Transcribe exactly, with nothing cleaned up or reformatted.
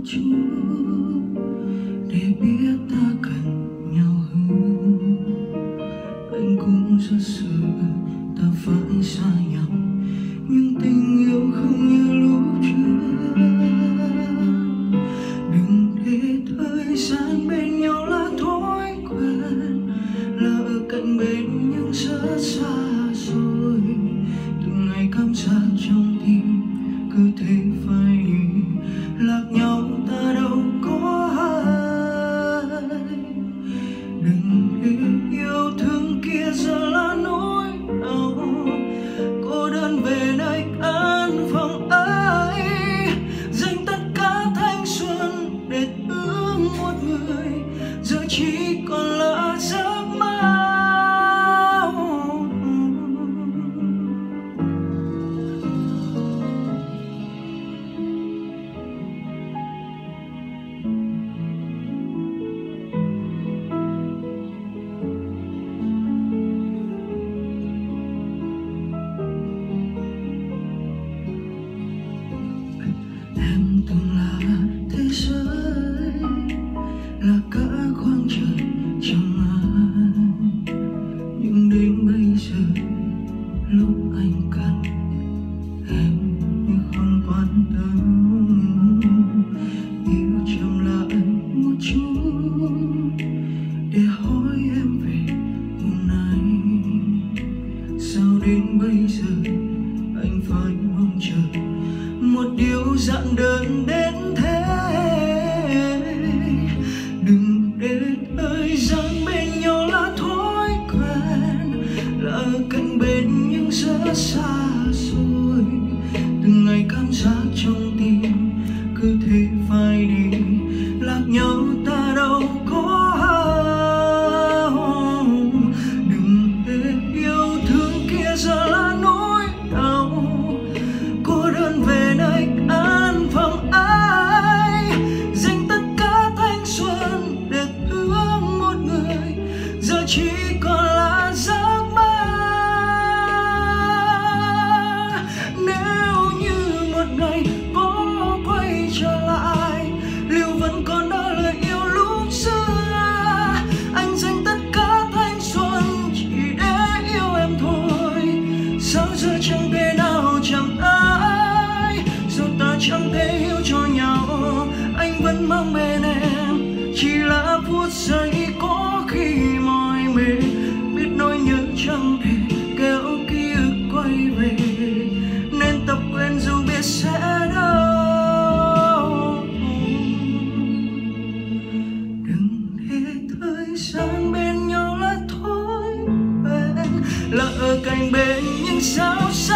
chút để biết ta cần nhau hơn. Anh cũng rất sợ ta phải xa nhau, nhưng tình yêu không như lúc trước. Đừng để thời gian bên nhau là thói quen, là ở cạnh bên nhưng rất xa rồi. Từng ngày cảm giác trong tim cứ thế phai đi, lạc nhau ta đâu có ai. Đừng để yêu thương kia giờ là nỗi đau, cô đơn về nơi căn phòng ấy, dành tất cả thanh xuân để thương một người, giờ chỉ còn là giấc mơ. Em từng là thế giới, là cả khoảng trời trong anh, nhưng đến bây giờ lúc anh cần em như không quan tâm. Yêu chậm lại một chút để hỏi em về hôm nay, sao đến bây giờ anh phải mong chờ một điều giản đơn đến thế. Đừng để thời gian bên nhau là thói quen, là ở cạnh bên nhưng rất xa rồi. Từng ngày cảm giác trong tim cứ thế phai đi, lạc nhau ta đâu có ai. Đừng để yêu thương kia giờ là nỗi đau, cô đơn về nơi căn phòng ấy, dành tất cả thanh xuân để thương một người, giờ chỉ còn là giấc mơ. Nếu như một ngày có quay trở lại, liệu vẫn còn đó lời yêu lúc xưa? Anh dành tất cả thanh xuân chỉ để yêu em thôi, sao giờ chẳng thể nào chẳng ai, sao ta chẳng thể hiểu cho nhau. Anh vẫn mang bên em chỉ là phút giây có khi mỏi mệt, biết nỗi nhớ chẳng thể kéo ký ức quay về, nên tập quên dù biết sẽ đau. Đừng để thời gian bên nhau là thói quen, là ở cạnh bên nhưng sao